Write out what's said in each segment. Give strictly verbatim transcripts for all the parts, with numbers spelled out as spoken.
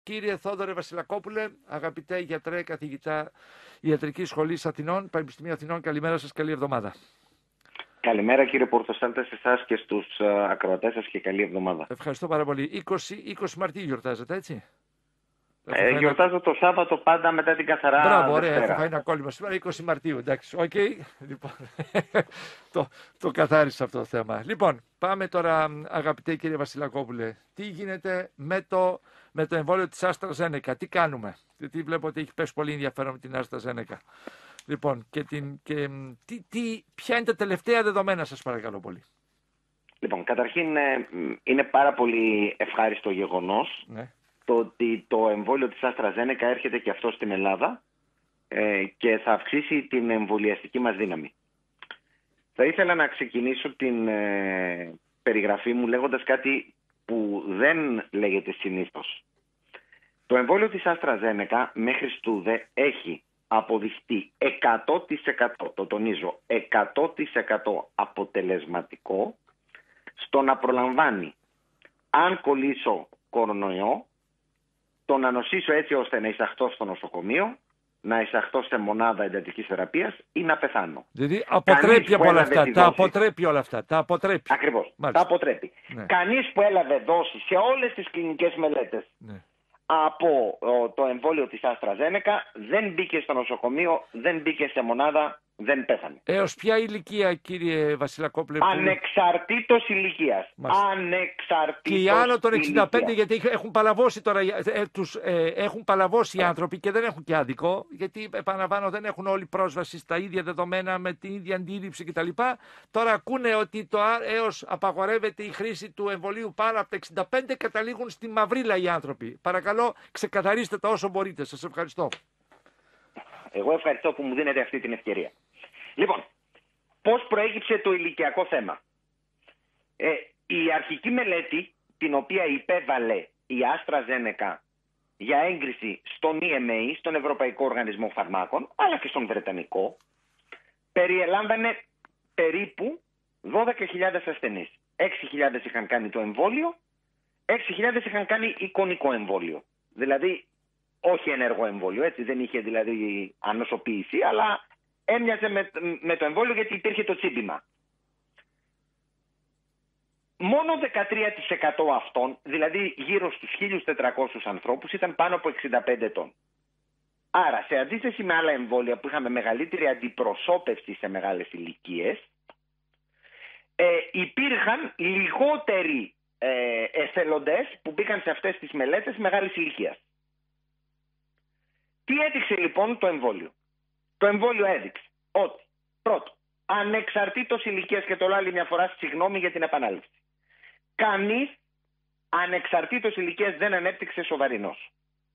Κύριε Θόδωρε Βασιλακόπουλε, αγαπητέ γιατρέ, καθηγητά Ιατρικής Σχολής Αθηνών, Πανεπιστημίου Αθηνών, καλημέρα σας, καλή εβδομάδα. Καλημέρα κύριε Πορτοσάλτε, σε εσάς και στους uh, ακροατές σας και καλή εβδομάδα. Ευχαριστώ πάρα πολύ. είκοσι Μαρτίου γιορτάζετε, έτσι? Ε, γιορτάζω ένα... το Σάββατο πάντα μετά την καθαρά Μπράβο, ωραία, Δευτέρα. έχω φάει ένα κόλλημα σήμερα, είκοσι Μαρτίου, εντάξει, οκ. Okay. Λοιπόν, το, το καθάρισα αυτό το θέμα. Λοιπόν, πάμε τώρα, αγαπητέ κύριε Βασιλακόπουλε, τι γίνεται με το, με το εμβόλιο της AstraZeneca, τι κάνουμε? Γιατί βλέπω ότι έχει πέσει πολύ ενδιαφέρον με την AstraZeneca. Λοιπόν, και, την, και τι, τι, ποια είναι τα τελευταία δεδομένα, σας παρακαλώ πολύ? Λοιπόν, καταρχήν είναι πάρα πολύ ευχάριστο γεγονός, ναι, το ότι το εμβόλιο της AstraZeneca έρχεται και αυτό στην Ελλάδα ε, και θα αυξήσει την εμβολιαστική μας δύναμη. Θα ήθελα να ξεκινήσω την ε, περιγραφή μου λέγοντας κάτι που δεν λέγεται συνήθως. Το εμβόλιο της AstraZeneca μέχρι στούδε έχει αποδειχτεί εκατό τοις εκατό, το τονίζω, εκατό τοις εκατό αποτελεσματικό στο να προλαμβάνει, αν κολλήσω κορονοϊό, το να νοσήσω έτσι ώστε να εισαχθώ στο νοσοκομείο, να εισαχθώ σε μονάδα εντατικής θεραπείας ή να πεθάνω. Δηλαδή αποτρέπει από όλα αυτά, τα αποτρέπει όλα αυτά, τα αποτρέπει. Ακριβώς, Μάλιστα. τα αποτρέπει. Ναι. Κανείς που έλαβε δόση σε όλες τις κλινικές μελέτες, ναι, από ο, το εμβόλιο της AstraZeneca δεν μπήκε στο νοσοκομείο, δεν μπήκε σε μονάδα, δεν πέθανε. Έως ποια ηλικία, κύριε Βασιλακόπουλε? Ανεξαρτήτως ηλικίας. Ανεξαρτήτως και οι άνω των εξήντα πέντε, γιατί έχουν παλαβώσει τώρα, ε, τους, ε, έχουν παλαβώσει οι άνθρωποι και δεν έχουν και άδικο, γιατί επαναλαμβάνω δεν έχουν όλη πρόσβαση στα ίδια δεδομένα με την ίδια αντίληψη κτλ. Τώρα ακούνε ότι το έως απαγορεύεται η χρήση του εμβολίου πάνω από τα εξήντα πέντε, καταλήγουν στη μαυρίλα οι άνθρωποι. Παρακαλώ, ξεκαθαρίστε τα όσο μπορείτε. Σας ευχαριστώ. Εγώ ευχαριστώ που μου δίνετε αυτή την ευκαιρία. Λοιπόν, πώς προέκυψε το ηλικιακό θέμα? Ε, η αρχική μελέτη, την οποία υπέβαλε η AstraZeneca για έγκριση στον ι εμ έι, στον Ευρωπαϊκό Οργανισμό Φαρμάκων, αλλά και στον Βρετανικό, περιελάμβανε περίπου δώδεκα χιλιάδες ασθενείς. έξι χιλιάδες είχαν κάνει το εμβόλιο, έξι χιλιάδες είχαν κάνει εικονικό εμβόλιο. Δηλαδή, όχι ενεργό εμβόλιο, έτσι, δεν είχε δηλαδή ανοσοποίηση, αλλά έμοιαζε με, με το εμβόλιο γιατί υπήρχε το τσίμπημα. Μόνο δεκατρία τοις εκατό αυτών, δηλαδή γύρω στους χίλιους τετρακόσιους ανθρώπους, ήταν πάνω από εξήντα πέντε ετών. Άρα, σε αντίθεση με άλλα εμβόλια που είχαμε μεγαλύτερη αντιπροσώπευση σε μεγάλες ηλικίες, ε, υπήρχαν λιγότεροι ε, εθελοντές που μπήκαν σε αυτές τις μελέτες μεγάλης ηλικίας. Τι έδειξε λοιπόν το εμβόλιο? Το εμβόλιο έδειξε ότι, πρώτο, ανεξαρτήτως ηλικίας, και το λέω άλλη μια φορά, συγγνώμη για την επανάληψη, κανείς ανεξαρτήτως ηλικίας δεν ανέπτυξε σοβαρή νόσο.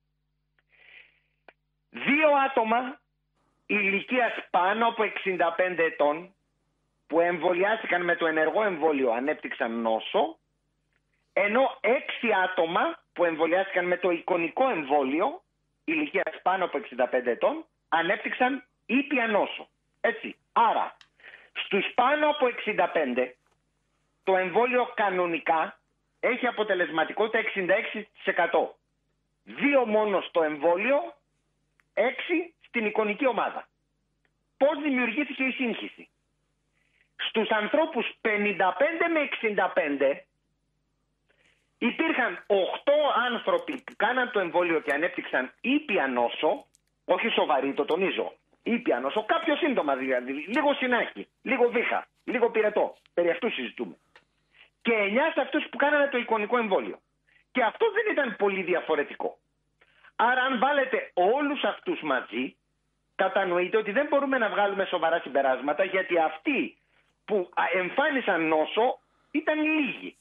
Δύο άτομα ηλικίας πάνω από εξήντα πέντε ετών που εμβολιάστηκαν με το ενεργό εμβόλιο ανέπτυξαν νόσο, ενώ έξι άτομα που εμβολιάστηκαν με το εικονικό εμβόλιο ηλικίας πάνω από εξήντα πέντε ετών ανέπτυξαν ήπια νόσο. Έτσι. Άρα, στους πάνω από εξήντα πέντε το εμβόλιο κανονικά έχει αποτελεσματικότητα εξήντα έξι τοις εκατό. Δύο μόνο στο εμβόλιο, έξι στην εικονική ομάδα. Πώς δημιουργήθηκε η σύγχυση? Στους ανθρώπους πενήντα πέντε με εξήντα πέντε υπήρχαν οκτώ άνθρωποι που κάναν το εμβόλιο και ανέπτυξαν ήπια νόσο, όχι σοβαρή, το τονίζω, ήπια νόσο, κάποιο σύντομα δηλαδή, λίγο συνάχη, λίγο βήχα, λίγο πυρετό, περί αυτού συζητούμε. Και εννιά σε αυτούς που κάνανε το εικονικό εμβόλιο. Και αυτό δεν ήταν πολύ διαφορετικό. Άρα αν βάλετε όλους αυτούς μαζί, κατανοείτε ότι δεν μπορούμε να βγάλουμε σοβαρά συμπεράσματα, γιατί αυτοί που εμφάνισαν νόσο ήταν λίγοι.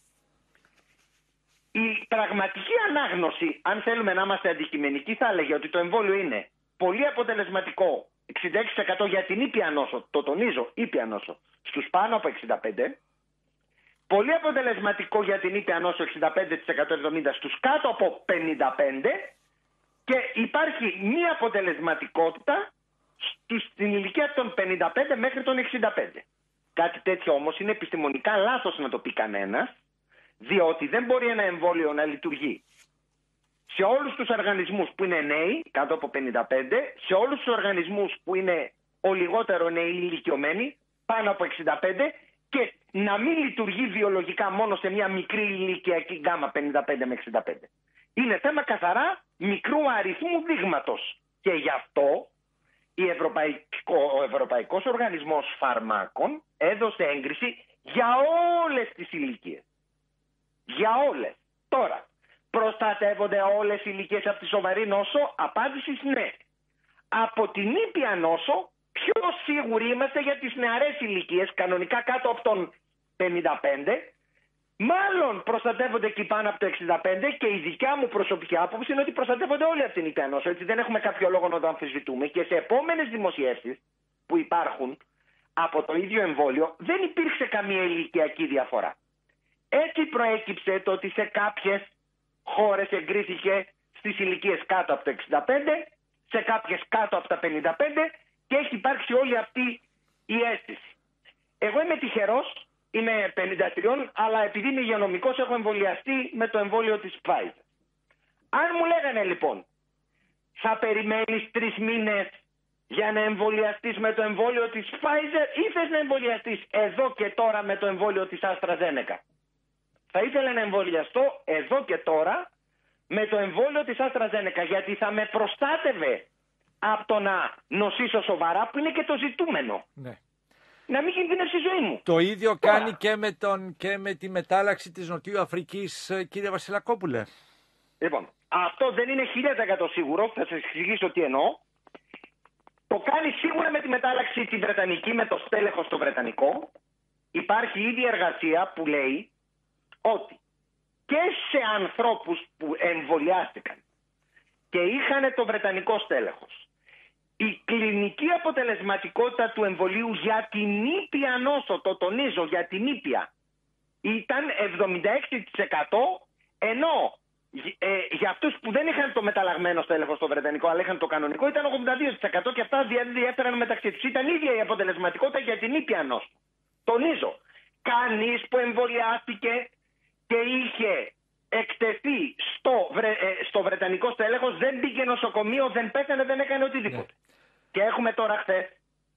Η πραγματική ανάγνωση, αν θέλουμε να είμαστε αντικειμενικοί, θα έλεγε ότι το εμβόλιο είναι πολύ αποτελεσματικό, εξήντα έξι τοις εκατό για την ήπια νόσο, το τονίζω, ήπια νόσο, στους πάνω από εξήντα πέντε, πολύ αποτελεσματικό για την ήπια νόσο, εξήντα πέντε τοις εκατό εβδομήντα στους κάτω από πενήντα πέντε, και υπάρχει μία αποτελεσματικότητα στους, στην ηλικία των πενήντα πέντε μέχρι των εξήντα πέντε. Κάτι τέτοιο όμως είναι επιστημονικά λάθος να το πει κανένας, διότι δεν μπορεί ένα εμβόλιο να λειτουργεί σε όλους τους οργανισμούς που είναι νέοι, κάτω από πενήντα πέντε, σε όλους τους οργανισμούς που είναι ο λιγότερο νέοι ηλικιωμένοι, πάνω από εξήντα πέντε, και να μην λειτουργεί βιολογικά μόνο σε μια μικρή ηλικιακή γκάμα πενήντα πέντε με εξήντα πέντε. Είναι θέμα καθαρά μικρού αριθμού δείγματος. Και γι' αυτό η Ευρωπαϊκό, ο Ευρωπαϊκός Οργανισμός Φαρμάκων έδωσε έγκριση για όλες τις ηλικίες. Για όλες. Τώρα, προστατεύονται όλες οι ηλικίες από τη σοβαρή νόσο? Απάντηση ναι. Από την ήπια νόσο πιο σίγουροι είμαστε για τις νεαρές ηλικίες, κανονικά κάτω από τον πενήντα πέντε. Μάλλον προστατεύονται εκεί πάνω από το εξήντα πέντε, και η δικιά μου προσωπική άποψη είναι ότι προστατεύονται όλοι από την ήπια νόσο. Έτσι δεν έχουμε κάποιο λόγο να το αμφισβητούμε, και σε επόμενες δημοσιεύσεις που υπάρχουν από το ίδιο εμβόλιο δεν υπήρξε καμία ηλικιακή διαφορά. Έτσι προέκυψε το ότι σε κάποιες χώρες εγκρίθηκε στις ηλικίες κάτω από το εξήντα πέντε, σε κάποιες κάτω από τα πενήντα πέντε, και έχει υπάρξει όλη αυτή η αίσθηση. Εγώ είμαι τυχερός, είμαι πενήντα τρία, αλλά επειδή είμαι υγειονομικός έχω εμβολιαστεί με το εμβόλιο της Pfizer. Αν μου λέγανε λοιπόν, θα περιμένεις τρεις μήνες για να εμβολιαστείς με το εμβόλιο της Pfizer ή θες να εμβολιαστείς εδώ και τώρα με το εμβόλιο της AstraZeneca? Θα ήθελα να εμβολιαστώ εδώ και τώρα με το εμβόλιο της AstraZeneca, γιατί θα με προστάτευε από το να νοσήσω σοβαρά, που είναι και το ζητούμενο. Ναι. Να μην κινδυνεύσει η ζωή μου. Το ίδιο τώρα κάνει και με, τον, και με τη μετάλλαξη της Νοτιού Αφρικής, κύριε Βασιλακόπουλε. Λοιπόν, αυτό δεν είναι χίλια τοις εκατό σίγουρο, θα σας εξηγήσω τι εννοώ. Το κάνει σίγουρα με τη μετάλλαξη τη Βρετανική, με το στέλεχος το Βρετανικό. Υπάρχει ήδη εργασία που λέει ότι και σε ανθρώπους που εμβολιάστηκαν και είχαν το Βρετανικό στέλεχος, η κλινική αποτελεσματικότητα του εμβολίου για την ήπια νόσο, το τονίζω, για την ήπια, ήταν εβδομήντα έξι τοις εκατό, ενώ ε, για αυτούς που δεν είχαν το μεταλλαγμένο στέλεχος το Βρετανικό, αλλά είχαν το κανονικό, ήταν ογδόντα δύο τοις εκατό, και αυτά διέφεραν μεταξύ τους. Ήταν ίδια η αποτελεσματικότητα για την ήπια νόσο. Τονίζω, κανείς που εμβολιάστηκε και είχε εκτεθεί στο, βρε, ε, στο Βρετανικό στέλεχος δεν πήγε νοσοκομείο, δεν πέθανε, δεν έκανε οτιδήποτε. Yeah. Και έχουμε τώρα χθες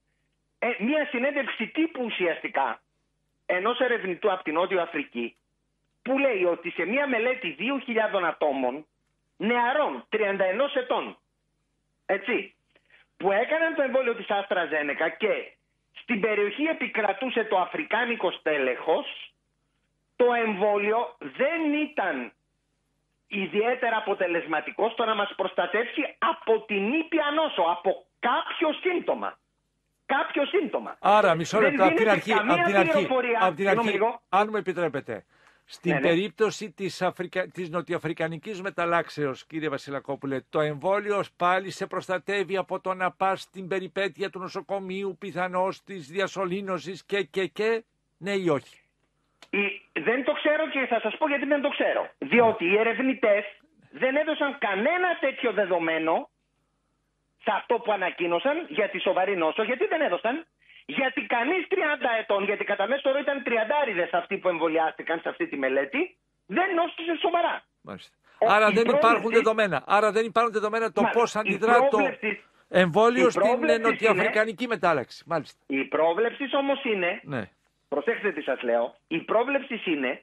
ε, μία συνέντευξη τύπου ουσιαστικά ενός ερευνητού από την Νότιο Αφρική, που λέει ότι σε μία μελέτη δύο χιλιάδων ατόμων, νεαρών τριάντα ένα ετών, έτσι, που έκαναν το εμβόλιο της AstraZeneca και στην περιοχή επικρατούσε το αφρικάνικο στέλεχος, το εμβόλιο δεν ήταν ιδιαίτερα αποτελεσματικό στο να μας προστατεύσει από την ήπια νόσο, από κάποιο σύμπτωμα. Κάποιο σύμπτωμα. Άρα, μισό λεπτό, από την αρχή, από την αρχή, από την αρχή αν μου επιτρέπετε. Στην ναι, ναι. περίπτωση της, Αφρικα... της νοτιοαφρικανικής μεταλλάξεως, κύριε Βασιλακόπουλε, το εμβόλιο πάλι σε προστατεύει από το να πας στην περιπέτεια του νοσοκομείου, πιθανώς της διασωλήνωσης και και και, ναι ή όχι? Η... Δεν το ξέρω και θα σας πω γιατί δεν το ξέρω. Διότι οι ερευνητές δεν έδωσαν κανένα τέτοιο δεδομένο σε αυτό που ανακοίνωσαν για τη σοβαρή νόσο. Γιατί δεν έδωσαν? Γιατί κανείς τριάντα ετών, γιατί κατά μέσο όρο ήταν τριαντάριδες αυτοί που εμβολιάστηκαν σε αυτή τη μελέτη, δεν νόσησε σοβαρά. Μάλιστα. Άρα δεν πρόβλεψη... υπάρχουν δεδομένα. Άρα δεν υπάρχουν δεδομένα το πώς αντιδρά πρόβλεψη... το εμβόλιο στην νοτιοαφρικανική είναι... μετάλλαξη. Μάλιστα. Η πρόβλεψη όμως είναι, ναι. προσέξτε τι σας λέω, η πρόβλεψη είναι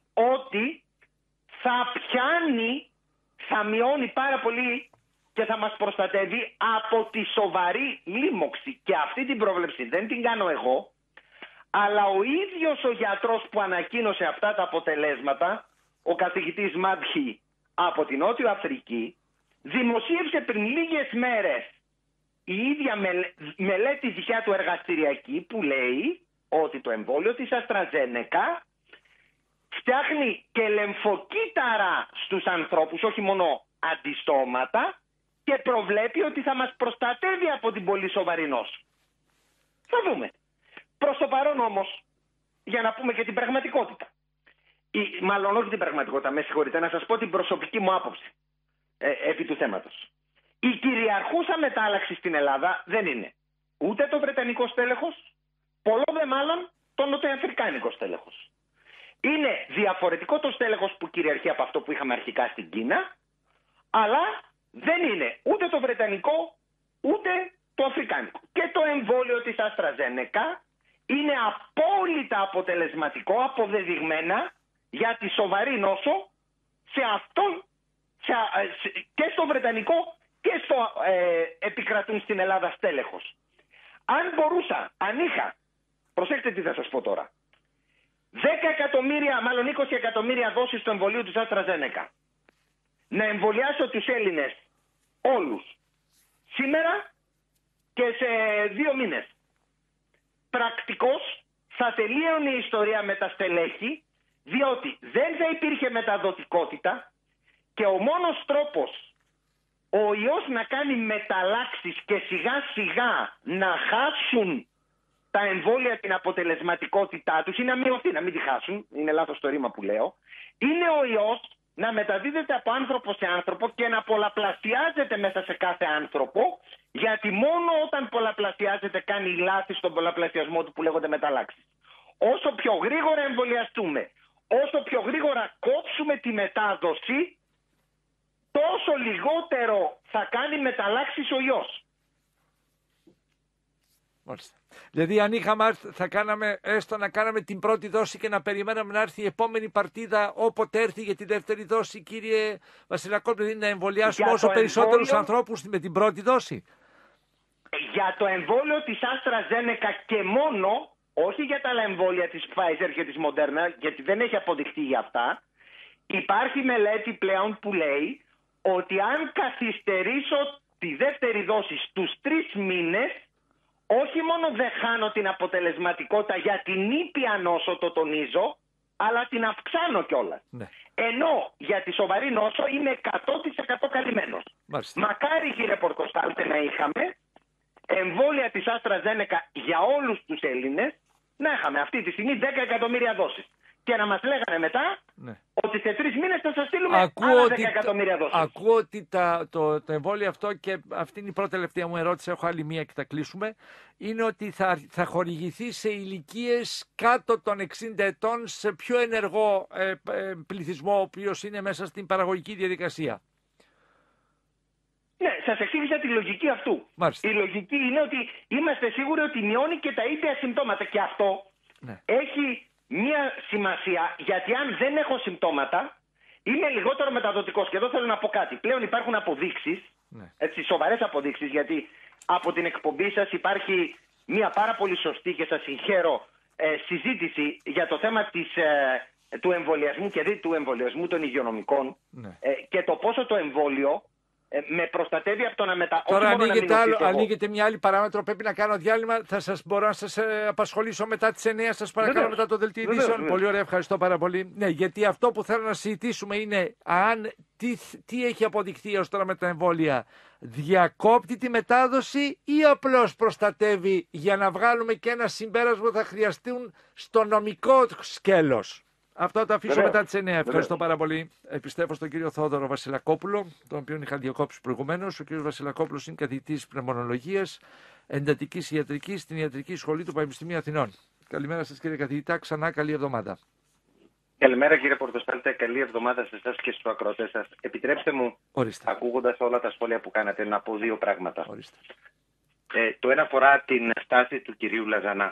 ότι θα πιάνει, θα μειώνει πάρα πολύ και θα μας προστατεύει από τη σοβαρή λίμωξη. Και αυτή την πρόβλεψη δεν την κάνω εγώ, αλλά ο ίδιος ο γιατρός που ανακοίνωσε αυτά τα αποτελέσματα, ο καθηγητής Μάντχη από την Νότιο Αφρική, δημοσίευσε πριν λίγες μέρες η ίδια μελέτη δικιά του εργαστηριακή, που λέει ότι το εμβόλιο της AstraZeneca φτιάχνει και λεμφοκύτταρα στους ανθρώπους, όχι μόνο αντιστόματα, και προβλέπει ότι θα μας προστατεύει από την πολύ σοβαρή νόσο. Θα δούμε. Προς το παρόν όμως, για να πούμε και την πραγματικότητα, η, μάλλον όχι την πραγματικότητα, με συγχωρείτε, να σας πω την προσωπική μου άποψη ε, επί του θέματος. Η κυριαρχούσα μετάλλαξη στην Ελλάδα δεν είναι ούτε το βρετανικό στέλεχος, πολλό δε μάλλον το νοτιοαφρικάνικο στέλεχος. Είναι διαφορετικό το στέλεχος που κυριαρχεί από αυτό που είχαμε αρχικά στην Κίνα, Αλλά δεν είναι ούτε το βρετανικό ούτε το αφρικάνικο. Και το εμβόλιο της AstraZeneca είναι απόλυτα αποτελεσματικό, αποδεδειγμένα για τη σοβαρή νόσο σε αυτόν, σε, σε, και στο βρετανικό και στο ε, επικρατούν στην Ελλάδα στέλεχος. Αν μπορούσα, αν είχα, προσέξτε τι θα σας πω τώρα, δέκα εκατομμύρια, μάλλον είκοσι εκατομμύρια δόσεις του εμβολίου της AstraZeneca, να εμβολιάσω τους Έλληνες όλους σήμερα και σε δύο μήνες, πρακτικώς θα τελείωνε η ιστορία με τα στελέχη, διότι δεν θα υπήρχε μεταδοτικότητα και ο μόνος τρόπος ο ιός να κάνει μεταλλάξεις και σιγά σιγά να χάσουν τα εμβόλια την αποτελεσματικότητά τους ή να μειωθεί, να μην τη χάσουν, είναι λάθος το ρήμα που λέω, είναι ο ιός να μεταδίδεται από άνθρωπο σε άνθρωπο και να πολλαπλασιάζεται μέσα σε κάθε άνθρωπο, γιατί μόνο όταν πολλαπλασιάζεται κάνει λάθη στον πολλαπλασιασμό του που λέγονται μεταλλάξεις. Όσο πιο γρήγορα εμβολιαστούμε, όσο πιο γρήγορα κόψουμε τη μετάδοση, τόσο λιγότερο θα κάνει μεταλλάξεις ο ιός. Μάλιστα. Δηλαδή αν είχαμε θα κάναμε έστω να κάναμε την πρώτη δόση και να περιμέναμε να έρθει η επόμενη παρτίδα όποτε έρθει για τη δεύτερη δόση, κύριε Βασιλακόπουλε, δηλαδή να εμβολιάσουμε όσο περισσότερους εμβόλιο... ανθρώπους με την πρώτη δόση. Για το εμβόλιο της AstraZeneca και μόνο, όχι για τα άλλα εμβόλια της Pfizer και της Moderna, γιατί δεν έχει αποδειχτεί για αυτά, υπάρχει μελέτη πλέον που λέει ότι αν καθυστερήσω τη δεύτερη δόση στους τρεις μήνες, όχι μόνο δεν χάνω την αποτελεσματικότητα για την ήπια νόσο, το τονίζω, αλλά την αυξάνω κιόλας. Ναι. Ενώ για τη σοβαρή νόσο είμαι εκατό τοις εκατό καλυμμένος. Μάλιστα. Μακάρι, κύριε Πορτοστάλτε, να είχαμε εμβόλια της AstraZeneca για όλους τους Έλληνες, να είχαμε αυτή τη στιγμή δέκα εκατομμύρια δόσεις. Και να μας λέγανε μετά, ναι, ότι σε τρεις μήνες θα σας στείλουμε ακούω άλλα δέκα εκατομμύρια δόσεις. Ακούω ότι τα, το, το εμβόλιο αυτό, και αυτή είναι η πρώτη τελευταία μου ερώτηση, έχω άλλη μία και θα κλείσουμε, είναι ότι θα, θα χορηγηθεί σε ηλικίες κάτω των εξήντα ετών σε πιο ενεργό ε, ε, πληθυσμό, ο οποίος είναι μέσα στην παραγωγική διαδικασία. Ναι, σας εξήγησα τη λογική αυτού. Μάλιστα. Η λογική είναι ότι είμαστε σίγουροι ότι μειώνει και τα ίδια συμπτώματα. Και αυτό, ναι, έχει μία σημασία, γιατί αν δεν έχω συμπτώματα, είμαι λιγότερο μεταδοτικός. Και εδώ θέλω να πω κάτι. Πλέον υπάρχουν αποδείξεις, ναι, έτσι, σοβαρές αποδείξεις, γιατί από την εκπομπή σας υπάρχει μία πάρα πολύ σωστή, και σας συγχαίρω, ε, συζήτηση για το θέμα της, ε, του εμβολιασμού και δι του εμβολιασμού των υγειονομικών, ναι, ε, και το πόσο το εμβόλιο Ε, με προστατεύει από το να μετα... Τώρα ανοίγεται, άλλο, ανοίγεται μια άλλη παράμετρο, πρέπει να κάνω διάλειμμα, θα σας μπορώ να σας ε, απασχολήσω μετά τις εννιά, σας παρακαλώ, βεβαίως, μετά το δελτίο ειδήσεων. Πολύ ωραία, ευχαριστώ πάρα πολύ. Ναι, γιατί αυτό που θέλω να συζητήσουμε είναι αν τι, τι έχει αποδειχθεί ως τώρα με τα εμβόλια. Διακόπτει τη μετάδοση ή απλώς προστατεύει, για να βγάλουμε και ένα συμπέρασμα που θα χρειαστούν στο νομικό σκέλος. Αυτό το αφήσω Βεβαίως. μετά τις εννιά. Ευχαριστώ Βεβαίως. πάρα πολύ. Επιστρέφω στον κύριο Θόδωρο Βασιλακόπουλο, τον οποίο είχα διακόψει προηγουμένως. Ο κύριος Βασιλακόπουλος είναι καθηγητής πνευμονολογίας, εντατικής ιατρικής στην Ιατρική Σχολή του Πανεπιστημίου Αθηνών. Καλημέρα σας, κύριε καθηγητά. Ξανά καλή εβδομάδα. Καλημέρα, κύριε Πορτοστάλτε. Καλή εβδομάδα σε εσάς και στους ακροατές σας. Επιτρέψτε μου, ακούγοντας όλα τα σχόλια που κάνατε, να πω δύο πράγματα. Ε, το ένα αφορά την στάση του κυρίου Λαζανά.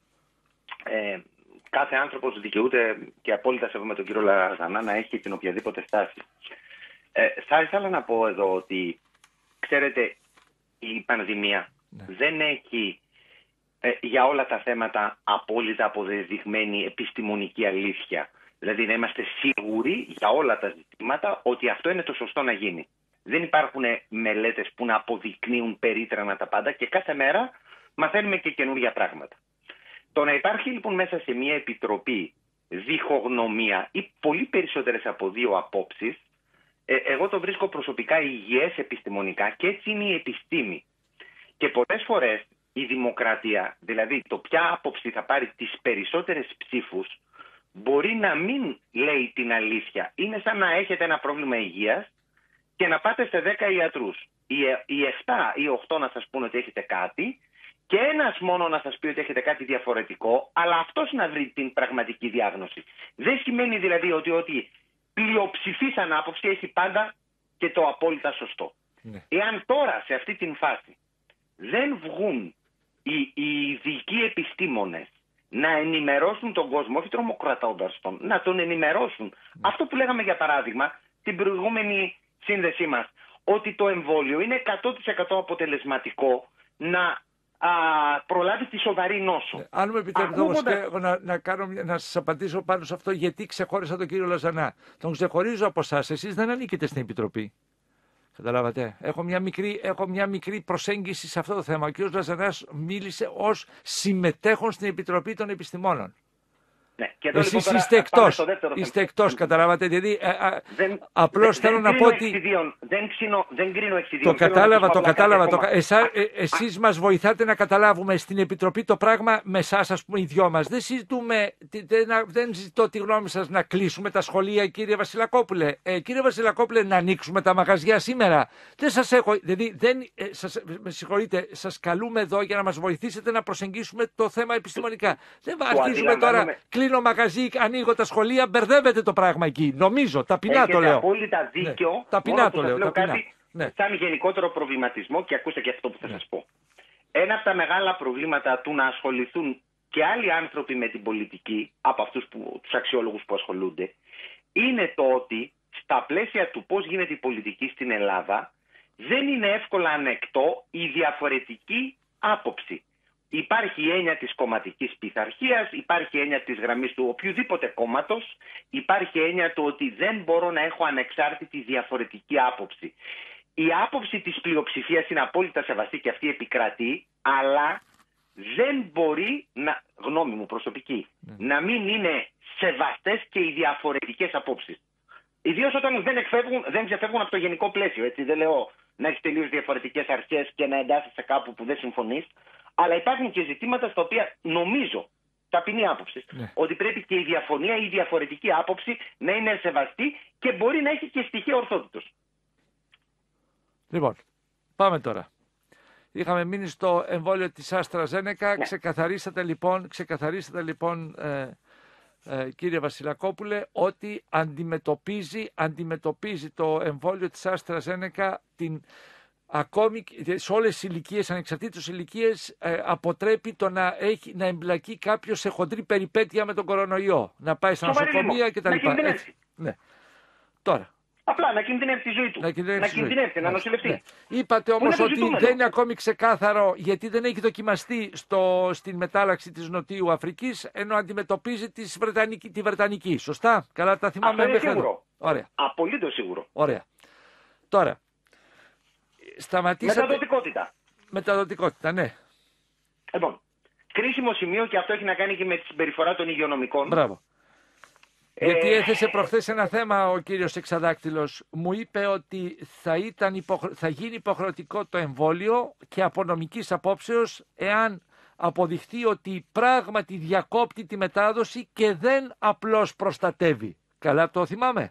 Ε, Κάθε άνθρωπος δικαιούται, και απόλυτα σέβομαι τον κύριο Λαζανά, να έχει την οποιαδήποτε στάση. Ε, θα ήθελα να πω εδώ ότι, ξέρετε, η πανδημία ναι. δεν έχει ε, για όλα τα θέματα απόλυτα αποδεδειγμένη επιστημονική αλήθεια. Δηλαδή να είμαστε σίγουροι για όλα τα ζητήματα ότι αυτό είναι το σωστό να γίνει. Δεν υπάρχουν μελέτες που να αποδεικνύουν περίτρανα τα πάντα και κάθε μέρα μαθαίνουμε και καινούργια πράγματα. Το να υπάρχει λοιπόν μέσα σε μια επιτροπή διχογνωμία ή πολύ περισσότερες από δύο απόψεις, ε, εγώ το βρίσκω προσωπικά υγιές επιστημονικά, και έτσι είναι η επιστήμη. Και πολλές φορές η δημοκρατία, δηλαδή το ποια άποψη θα πάρει τις περισσότερες ψήφους, μπορεί να μην λέει την αλήθεια. Είναι σαν να έχετε ένα πρόβλημα υγείας και να πάτε σε δέκα ιατρούς. Οι, οι εφτά ή οκτώ να σας πούνε ότι έχετε κάτι, και ένας μόνο να σας πει ότι έχετε κάτι διαφορετικό, αλλά αυτός να βρει την πραγματική διάγνωση. Δεν σημαίνει δηλαδή ότι ότι πλειοψηφής ανάποψη έχει πάντα και το απόλυτα σωστό. Ναι. Εάν τώρα σε αυτή την φάση δεν βγουν οι, οι ειδικοί επιστήμονες να ενημερώσουν τον κόσμο, όχι τρομοκρατώντας τον, να τον ενημερώσουν. Ναι. Αυτό που λέγαμε για παράδειγμα την προηγούμενη σύνδεσή μας, ότι το εμβόλιο είναι εκατό τοις εκατό αποτελεσματικό να α, προλάβει τη σοβαρή νόσο. Ναι. Αν μου επιτρέπετε όμως και να, να, κάνω, να σας απαντήσω πάνω σε αυτό, γιατί ξεχώρισα τον κύριο Λαζανά. Τον ξεχωρίζω από εσάς, εσείς δεν ανήκετε στην Επιτροπή. Καταλάβατε. Έχω μια, μικρή, έχω μια μικρή προσέγγιση σε αυτό το θέμα. Ο κ. Λαζανάς μίλησε ως συμμετέχον στην Επιτροπή των Επιστημόνων. Ναι, και εδώ, εσείς λοιπόν, είστε εκτός, είστε εκτός, καταλάβατε, δηλαδή ε, ε, δεν, απλώς δεν, θέλω δεν να πω ότι... Εξιδίων, δεν, ξύνω, δεν κρίνω εξιδίων. Το κατάλαβα, το κατάλαβα. Το... Εσά, ε, εσείς μας βοηθάτε να καταλάβουμε στην Επιτροπή το πράγμα με εσάς, ας πούμε, οι δυο μας. Δεν συζητούμε, δεν, δεν ζητώ τη γνώμη σας να κλείσουμε τα σχολεία, κύριε Βασιλακόπουλε. Ε, κύριε Βασιλακόπουλε, να ανοίξουμε τα μαγαζιά σήμερα. Δεν σας έχω, δηλαδή, δεν, ε, σας, με συγχωρείτε, σας καλούμε εδώ για να μας βοηθήσετε να προσεγγίσουμε το θέμα επιστημονικά. Δεν αρχίζουμε τώρα... Κλείνω μαγαζί, ανοίγω τα σχολεία, μπερδεύεται το πράγμα εκεί. Νομίζω, ταπεινά έχετε το λέω. Έχετε απόλυτα δίκιο. Ναι, ταπεινά το λέω. λέω ταπεινά. Κάτι ναι. Σαν γενικότερο προβληματισμό, και ακούστε και αυτό που θα ναι. σας πω. Ένα από τα μεγάλα προβλήματα του να ασχοληθούν και άλλοι άνθρωποι με την πολιτική, από αυτούς που, τους αξιόλογους που ασχολούνται, είναι το ότι στα πλαίσια του πώς γίνεται η πολιτική στην Ελλάδα, δεν είναι εύκολα ανεκτό η διαφορετική άποψη. Υπάρχει η έννοια της κομματικής πειθαρχίας, υπάρχει η έννοια της γραμμής του οποιοδήποτε κόμματος, υπάρχει η έννοια του ότι δεν μπορώ να έχω ανεξάρτητη διαφορετική άποψη. Η άποψη της πλειοψηφίας είναι απόλυτα σεβαστή και αυτή επικρατεί, αλλά δεν μπορεί, να, γνώμη μου προσωπική, mm. να μην είναι σεβαστές και οι διαφορετικές απόψεις. Ιδίως όταν δεν, εκφεύγουν, δεν ξεφεύγουν από το γενικό πλαίσιο. Έτσι, δεν λέω να έχει τελείως διαφορετικές αρχές και να εντάσσεις σε κάπου που δεν συμφωνείς. Αλλά υπάρχουν και ζητήματα στα οποία νομίζω, ταπεινή άποψη, ναι. ότι πρέπει και η διαφωνία ή η διαφορετική άποψη να είναι σεβαστή και μπορεί να έχει και στοιχεία ορθότητος. Λοιπόν, πάμε τώρα. Είχαμε μείνει στο εμβόλιο της AstraZeneca. Ναι. Ξεκαθαρίσατε λοιπόν, ξεκαθαρίσατε λοιπόν ε, ε, κύριε Βασιλακόπουλε, ότι αντιμετωπίζει, αντιμετωπίζει το εμβόλιο της AstraZeneca την... Ακόμη σε όλες τις ηλικίες, ανεξαρτήτως ηλικίες, ε, αποτρέπει το να, έχει, να εμπλακεί κάποιος σε χοντρή περιπέτεια με τον κορονοϊό. Να πάει στα νοσοκομεία κτλ. Ναι. Τώρα. Απλά να κινδυνεύσει τη ζωή του. Να κινδυνεύσει, να, κινδυνεύσει, να νοσηλευτεί. Ναι. Είπατε όμως ότι ζητούμενο. Δεν είναι ακόμη ξεκάθαρο, γιατί δεν έχει δοκιμαστεί στο, στην μετάλλαξη της Νοτιού Αφρικής, ενώ αντιμετωπίζει της Βρετανική, τη Βρετανική. Σωστά. Καλά τα θυμάμαι. Αυτό είναι σίγουρο. Ωραία. Απολύτως σίγουρο. Ωραία. Τώρα. Σταματήσατε... Μεταδοτικότητα. Μεταδοτικότητα, ναι. Λοιπόν, κρίσιμο σημείο, και αυτό έχει να κάνει και με τη συμπεριφορά των υγειονομικών. Μπράβο. Ε... Γιατί έθεσε προχθές ένα θέμα ο κύριος Εξαδάκτυλος. Μου είπε ότι θα, ήταν υποχρε... θα γίνει υποχρεωτικό το εμβόλιο και από νομικής απόψεως εάν αποδειχθεί ότι πράγματι διακόπτει τη μετάδοση και δεν απλώς προστατεύει. Καλά το θυμάμαι.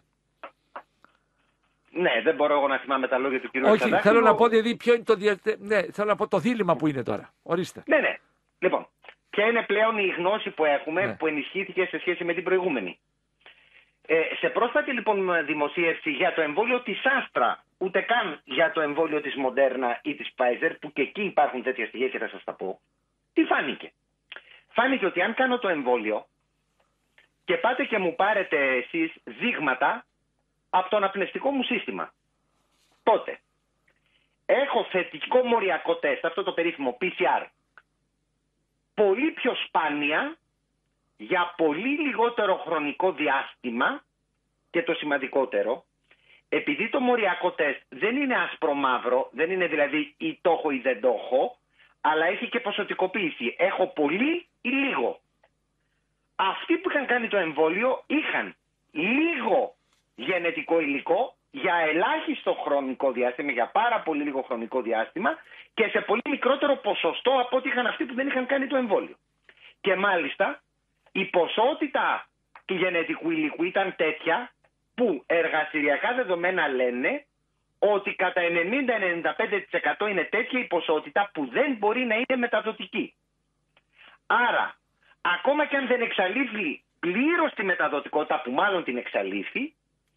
Ναι, δεν μπορώ εγώ να θυμάμαι τα λόγια του κυρίου Όχι, θέλω να πω δηλαδή ποιο είναι το, δια... ναι, θέλω να πω το δίλημμα που είναι τώρα. Ορίστε. Ναι, ναι. Λοιπόν, ποια είναι πλέον η γνώση που έχουμε, ναι. που ενισχύθηκε σε σχέση με την προηγούμενη. Ε, σε πρόσφατη λοιπόν δημοσίευση για το εμβόλιο της Astra, ούτε καν για το εμβόλιο της Moderna ή της Pfizer, που και εκεί υπάρχουν τέτοια στοιχεία και θα σας τα πω, τι φάνηκε. Φάνηκε ότι αν κάνω το εμβόλιο και πάτε και μου πάρετε εσείς δείγματα από το αναπνευστικό μου σύστημα, τότε έχω θετικό μοριακό τεστ, αυτό το περίφημο πι σι αρ, πολύ πιο σπάνια, για πολύ λιγότερο χρονικό διάστημα, και το σημαντικότερο, επειδή το μοριακό τεστ δεν είναι άσπρο-μαύρο, δεν είναι δηλαδή ή το έχω ή δεν το έχω, αλλά έχει και ποσοτικοποίηση. Έχω πολύ ή λίγο. Αυτοί που είχαν κάνει το εμβόλιο είχαν λίγο γενετικό υλικό για ελάχιστο χρονικό διάστημα, για πάρα πολύ λίγο χρονικό διάστημα, και σε πολύ μικρότερο ποσοστό από ό,τι είχαν αυτοί που δεν είχαν κάνει το εμβόλιο. Και μάλιστα η ποσότητα του γενετικού υλικού ήταν τέτοια που εργαστηριακά δεδομένα λένε ότι κατά ενενήντα με ενενήντα πέντε τοις εκατό είναι τέτοια η ποσότητα που δεν μπορεί να είναι μεταδοτική. Άρα, ακόμα και αν δεν εξαλείφει πλήρως τη μεταδοτικότητα, που μάλλον την εξαλείφει,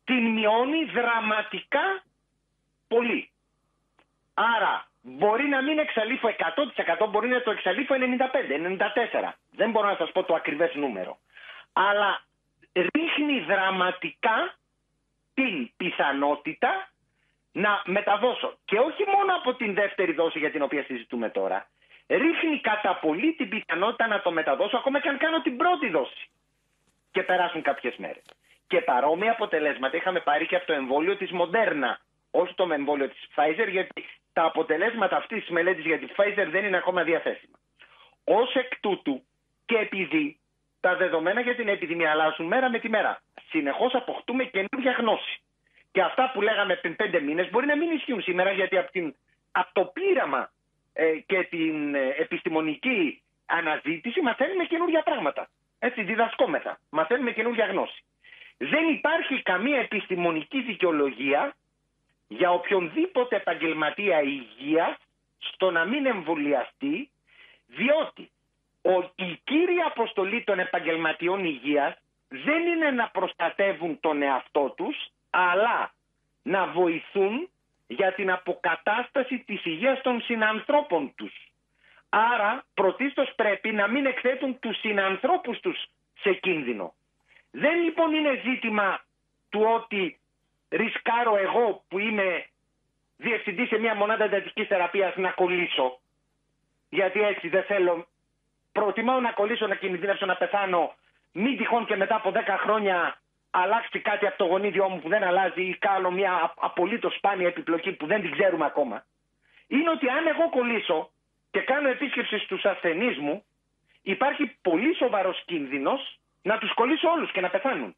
την μειώνει δραματικά πολύ. Άρα μπορεί να μην εξαλείφω εκατό τοις εκατό, μπορεί να το εξαλείφω ενενήντα πέντε ενενήντα τέσσερα. Δεν μπορώ να σας πω το ακριβές νούμερο. Αλλά ρίχνει δραματικά την πιθανότητα να μεταδώσω. Και όχι μόνο από την δεύτερη δόση για την οποία συζητούμε τώρα. Ρίχνει κατά πολύ την πιθανότητα να το μεταδώσω ακόμα και αν κάνω την πρώτη δόση. Και περάσουν κάποιες μέρες. Και παρόμοια αποτελέσματα είχαμε πάρει και από το εμβόλιο της Moderna. Όχι το εμβόλιο της Pfizer, γιατί τα αποτελέσματα αυτής της μελέτης για τη Pfizer δεν είναι ακόμα διαθέσιμα. Ως εκ τούτου και επειδή τα δεδομένα για την επιδημία αλλάζουν μέρα με τη μέρα, συνεχώς αποκτούμε καινούργια γνώση. Και αυτά που λέγαμε πριν πέντε μήνες μπορεί να μην ισχύουν σήμερα, γιατί από, την, από το πείραμα ε, και την ε, επιστημονική αναζήτηση μαθαίνουμε καινούργια πράγματα. Έτσι, διδασκόμεθα. Μαθαίνουμε καινούργια γνώση. Δεν υπάρχει καμία επιστημονική δικαιολογία για οποιονδήποτε επαγγελματία υγείας στο να μην εμβολιαστεί, διότι ο, η κύρια αποστολή των επαγγελματιών υγείας δεν είναι να προστατεύουν τον εαυτό τους, αλλά να βοηθούν για την αποκατάσταση της υγείας των συνανθρώπων τους. Άρα πρωτίστως πρέπει να μην εκθέτουν τους συνανθρώπους τους σε κίνδυνο. Δεν λοιπόν είναι ζήτημα του ότι ρισκάρω εγώ που είμαι διευθυντή σε μια μονάδα εντατικής θεραπείας να κολλήσω, γιατί έτσι δεν θέλω, προτιμάω να κολλήσω, να κινδυνεύσω, να πεθάνω, μην τυχόν και μετά από δέκα χρόνια αλλάξει κάτι από το γονίδιό μου που δεν αλλάζει ή κάνω μια απολύτως σπάνια επιπλοκή που δεν την ξέρουμε ακόμα. Είναι ότι αν εγώ κολλήσω και κάνω επίσκεψη στους ασθενείς μου, υπάρχει πολύ σοβαρός κίνδυνος να τους κολλήσω όλους και να πεθάνουν.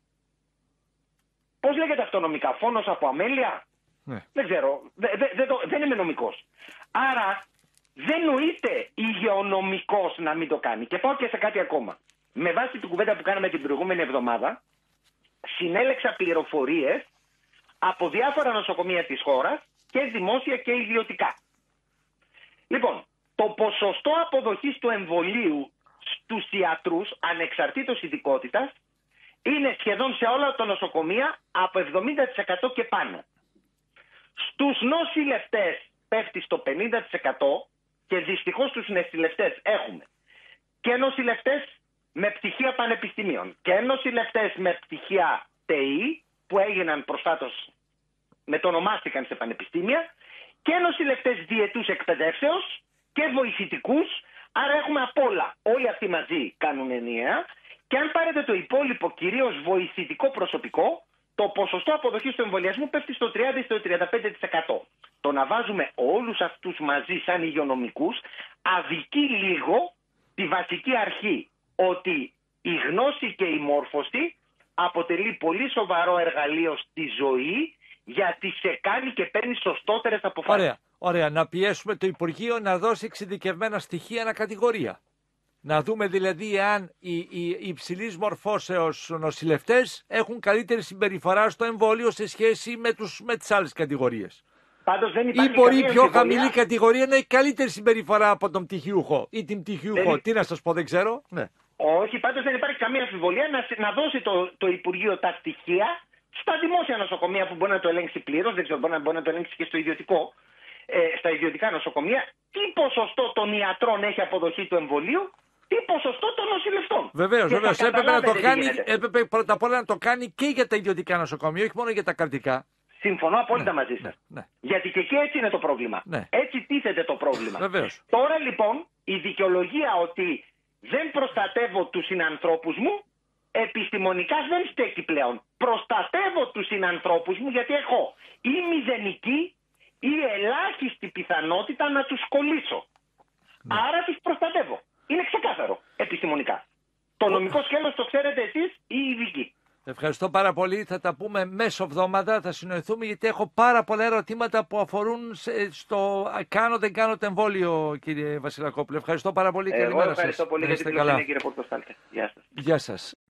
Πώς λέγεται αυτό νομικά, φόνος από αμέλεια? Ναι. Δεν ξέρω, δεν, δε, δε, δεν είμαι νομικός. Άρα δεν νοείται υγειονομικός να μην το κάνει. Και πάω και σε κάτι ακόμα. Με βάση την κουβέντα που κάναμε την προηγούμενη εβδομάδα, συνέλεξα πληροφορίες από διάφορα νοσοκομεία της χώρας και δημόσια και ιδιωτικά. Λοιπόν, το ποσοστό αποδοχής του εμβολίου στους ιατρούς, ανεξαρτήτως ειδικότητας, είναι σχεδόν σε όλα τα νοσοκομεία από εβδομήντα τοις εκατό και πάνω. Στους νοσηλευτές πέφτει στο πενήντα τοις εκατό και δυστυχώς στους νοσηλευτές έχουμε και νοσηλευτές με πτυχία πανεπιστημίων και νοσηλευτές με πτυχία ΤΕΙ που έγιναν προσφάτως, μετονομάστηκαν σε πανεπιστήμια, και νοσηλευτές διετούς εκπαιδεύσεως και βοηθητικούς. Άρα έχουμε απ' όλα. Όλοι αυτοί μαζί κάνουν ενιαία. Και αν πάρετε το υπόλοιπο, κυρίως βοηθητικό προσωπικό, το ποσοστό αποδοχής του εμβολιασμού πέφτει στο τριάντα με τριάντα πέντε τοις εκατό. Το να βάζουμε όλους αυτούς μαζί σαν υγειονομικούς αδικεί λίγο τη βασική αρχή, ότι η γνώση και η μόρφωση αποτελεί πολύ σοβαρό εργαλείο στη ζωή, γιατί σε κάνει και παίρνει σωστότερες αποφάσεις. Ωραία, ωραία. Να πιέσουμε το Υπουργείο να δώσει εξειδικευμένα στοιχεία ανακατηγορία. Να δούμε δηλαδή αν οι, οι, οι υψηλής μορφώσεως νοσηλευτές έχουν καλύτερη συμπεριφορά στο εμβόλιο σε σχέση με, τους, με τις άλλες κατηγορίες. Πάντως δεν υπάρχει ή μπορεί η πιο αμφιβολία. χαμηλή κατηγορία να έχει καλύτερη συμπεριφορά από τον πτυχιούχο ή την πτυχιούχο. Δεν... Τι να σας πω, δεν ξέρω. Ναι. Όχι, πάντως δεν υπάρχει καμία αμφιβολία να, να δώσει το, το Υπουργείο τα στοιχεία στα δημόσια νοσοκομεία που μπορεί να το ελέγξει πλήρως, δεν ξέρω, μπορεί να, μπορεί να το ελέγξει και στο ιδιωτικό, ε, στα ιδιωτικά νοσοκομεία, τι ποσοστό των ιατρών έχει αποδοχή του εμβολίου, τι ποσοστό των νοσηλευτών. Βεβαίως, βεβαίως. Έπρεπε, να το κάνει, έπρεπε πρώτα απ' όλα να το κάνει και για τα ιδιωτικά νοσοκομεία, όχι μόνο για τα κρατικά. Συμφωνώ απόλυτα ναι, μαζί σας. Ναι, ναι. Γιατί και εκεί έτσι είναι το πρόβλημα. Ναι. Έτσι τίθεται το πρόβλημα. Βεβαίως. Τώρα λοιπόν η δικαιολογία ότι δεν προστατεύω τους συνανθρώπους μου, επιστημονικά δεν στέκει πλέον. Προστατεύω τους συνανθρώπους μου γιατί έχω ή μηδενική ή ελάχιστη πιθανότητα να τους κολλήσω. Ναι. Άρα τους προστατεύω. Είναι ξεκάθαρο επιστημονικά. Το νομικό σκέλος το ξέρετε εσείς ή οι ειδικοί. Ευχαριστώ πάρα πολύ. Θα τα πούμε μέσω εβδομάδα. Θα συνοηθούμε γιατί έχω πάρα πολλά ερωτήματα που αφορούν στο κάνω δεν κάνω το εμβόλιο, κύριε Βασιλακόπουλε. Ευχαριστώ πάρα πολύ. Εγώ ευχαριστώ πολύ για την πληροφορία, κύριε Πορτοστάλτε. Γεια σας. Γεια σας.